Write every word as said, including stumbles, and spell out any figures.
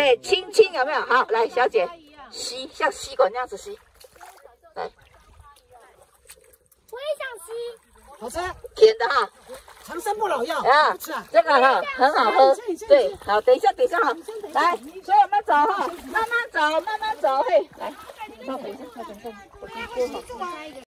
对，轻轻有没有？好，来，小姐吸，像吸管那样子吸，来。 我也想吸。 好吃， 甜的哈。 长生不老药啊，这个哈很好喝。对，好，等一下，等一下哈。来，所以我们走哈，慢慢走，慢慢走，嘿，来，稍等一下，稍等一下，我先说好。